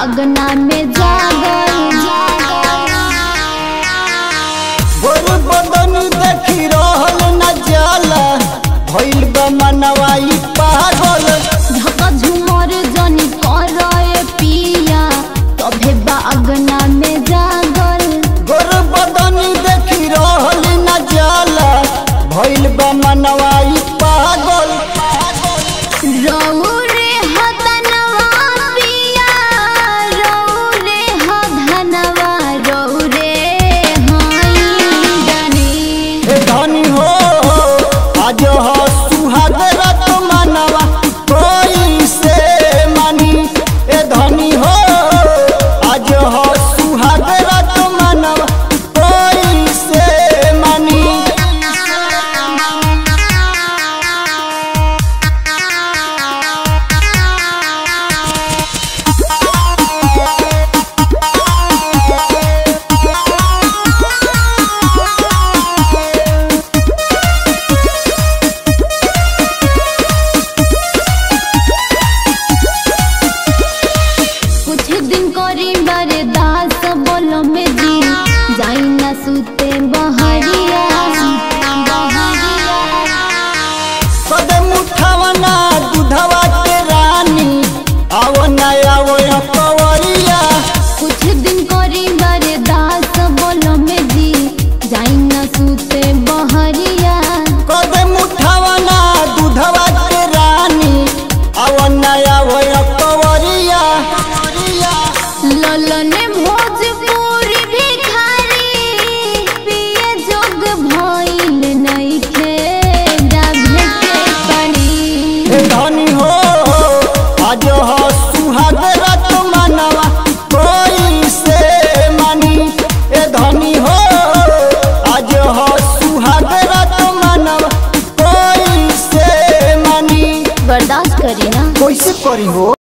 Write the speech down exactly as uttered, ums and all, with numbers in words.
अगना में जागल गोर बदन देखी रहल न जाला भइल बा मनवाई पागल झका झुमर जनी करे पिया तबे बा अगना में जागल गोर बदन देखी रहल न जाला भइल बा मनवाई पागल रौरे हदनवा पिया रौरे हदनवा रौरे हाई डनी ए धनी हो आज हो सुहाग रात मनवा कोई से मानी ए धनी हो आज हो सुहाग रात मनवा कोई से मानी सुते बहरिया कदम उठावना दूधवा के रानी आवो ना आवो कवरिया कुछ दिन करी बरदास बोलो में जी जाई ना सुते बहरिया कदम उठावना दूधवा के रानी आवो ना आवो कवरिया ललने भोजपुरी धनी हो आज हो सुहाग रात मनवा कोई से मानी ए धनी हो आज हो सुहाग रात मनवा कोई से मानी बर्दाश्त करी ना कैसे करी हो।